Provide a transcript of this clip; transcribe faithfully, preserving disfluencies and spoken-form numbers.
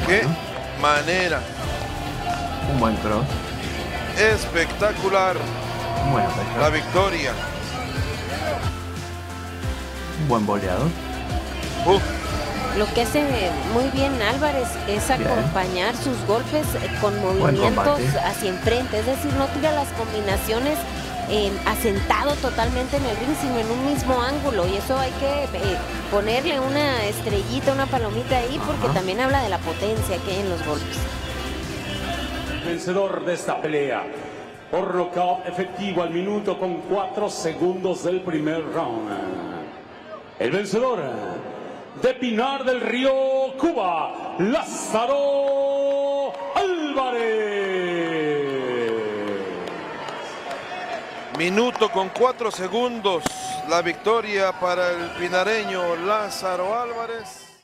Qué manera. Un buen cross. Espectacular. Buena La pesca. victoria. Un buen boleado. Uf. Lo que hace muy bien Álvarez es Bien. acompañar sus golpes con Buen movimientos combate. hacia enfrente, es decir, no tira las combinaciones eh, asentado totalmente en el ring, sino en un mismo ángulo, y eso hay que eh, ponerle una estrellita, una palomita ahí, porque Ajá. también habla de la potencia que hay en los golpes. Vencedor de esta pelea por nocaut efectivo al minuto con cuatro segundos del primer round. El vencedor de Pinar del Río, Cuba, Lázaro Álvarez. Minuto con cuatro segundos. La victoria para el pinareño Lázaro Álvarez.